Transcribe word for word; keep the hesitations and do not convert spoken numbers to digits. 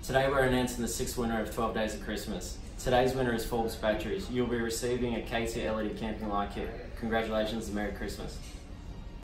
Today we're announcing the sixth winner of twelve Days of Christmas. Today's winner is Forbes Batteries. You'll be receiving a K T L E D camping light kit. Congratulations and Merry Christmas.